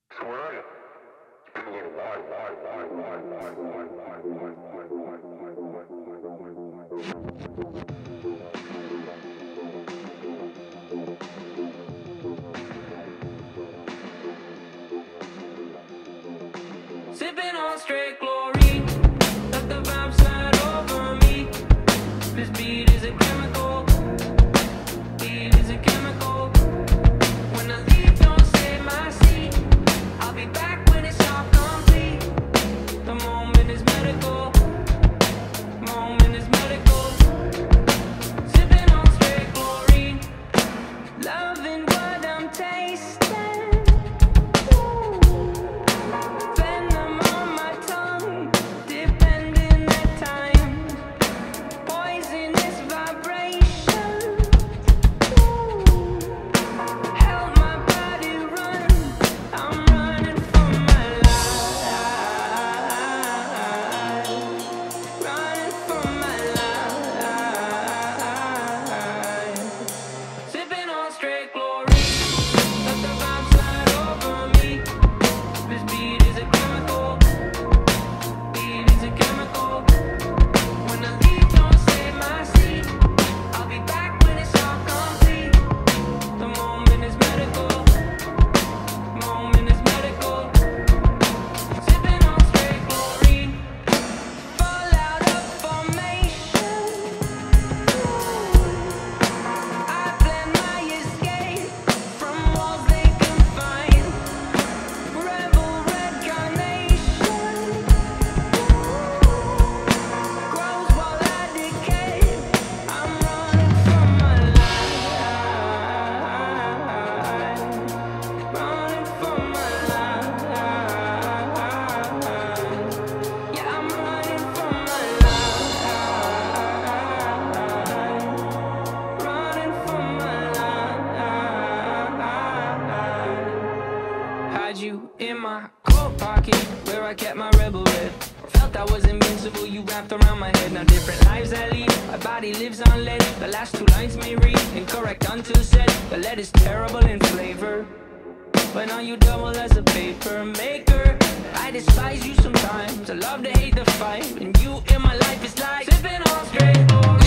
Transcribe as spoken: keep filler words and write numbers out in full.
So where are you? It's been a little while, while, while, while, while, while, while, while, while, Sipping on straight glory, let the vibe slide over me. This beat is a chemical, beat is a chemical. When I leave, don't save my seat. I'll be back when it's all complete. The moment is medical, moment is medical. Sipping on straight glory, loving what I'm tasting. You in my coat pocket, where I kept my rebel red. Felt I was invincible, you wrapped around my head. Now different lives I lead, my body lives on lead. The last two lines may read incorrect until said. The lead is terrible in flavor, but now you double as a paper maker. I despise you sometimes, I love to hate the fight, and you in my life is like sipping on straight glory.